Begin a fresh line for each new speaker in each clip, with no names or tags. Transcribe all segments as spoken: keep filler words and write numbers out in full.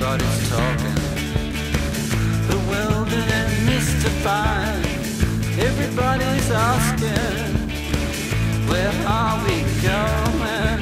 everybody's talking, bewildered and mystified. Everybody's asking, where are we going?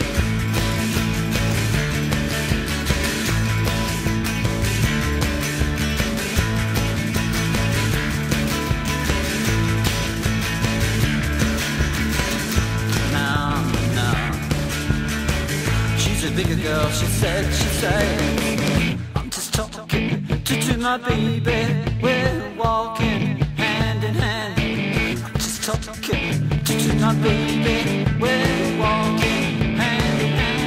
Now, now, she's a bigger girl, she said, she said, I'm just talking to, to my baby, we're walking hand in hand. I'm just talking to, to my baby, we're walking hand in hand.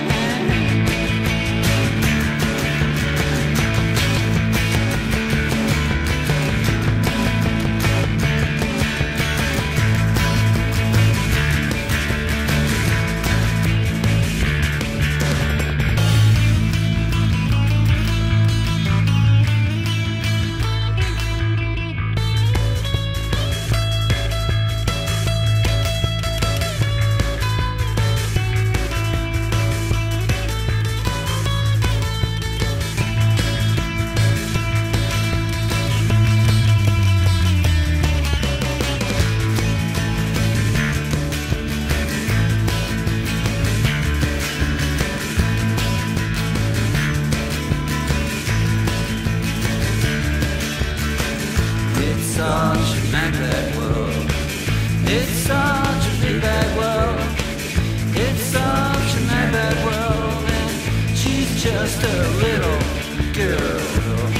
Such a mad, bad world. It's such a big bad world. It's such a mad, bad world. And she's just a little girl.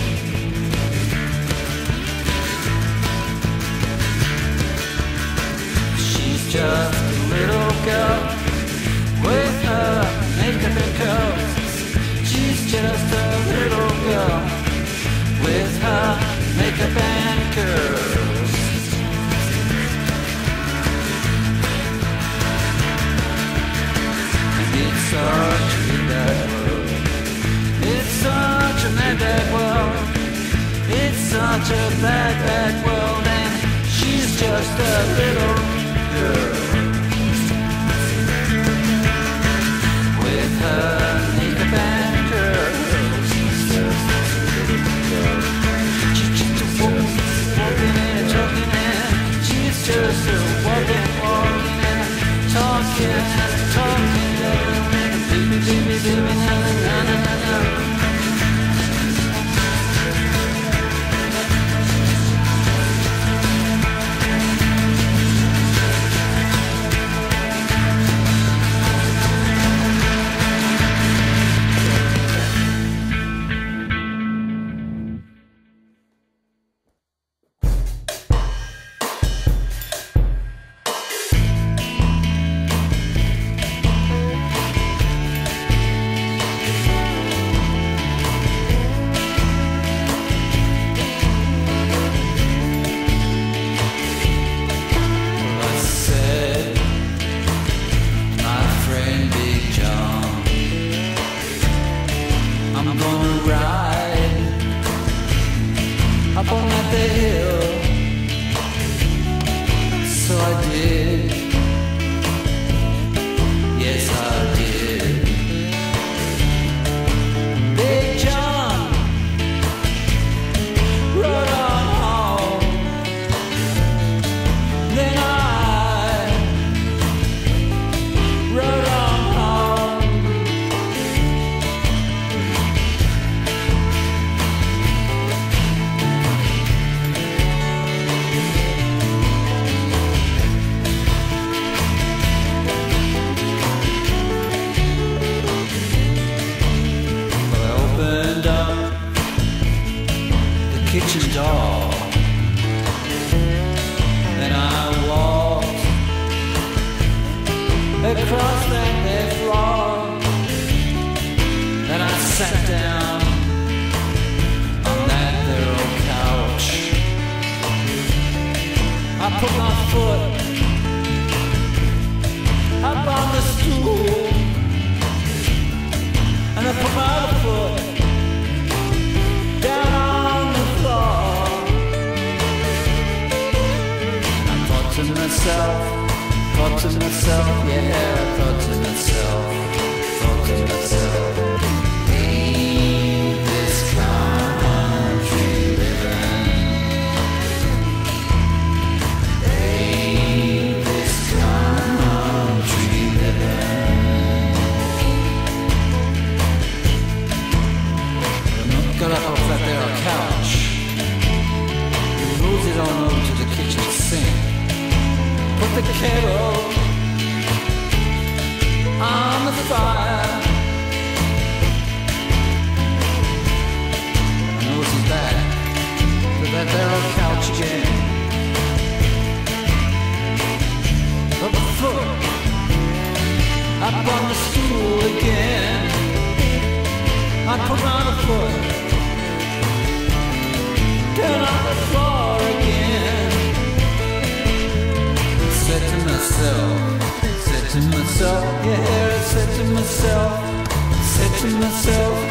She's just a little girl with her makeup and curls. She's just a little girl with her makeup and curls. And it's such a big bad world. It's such a mad, bad world. It's such a bad, bad world. And she's just a little girl with her makeup and curls. She's just a little girl. Walking and talking and she's just a walking, walking and talking and talking. Baby, baby, baby, na na na na na. Up on that big hill, so I did, yes I did. Big John rode on home, then I rode on home. Kitchen door, then I walked across that there floor, then I sat down on that there old couch. I put my foot up on the stool, and I put my other foot down on the floor. And I thought to myself, thought to myself, yeah, I thought to myself, thought to myself, ain't this put the kettle on the fire. I know she's back to that there old couch again. Up the foot, up on the stool again. I put my foot down on the floor again. Said to myself, said to myself, yeah, I said to myself, said to myself,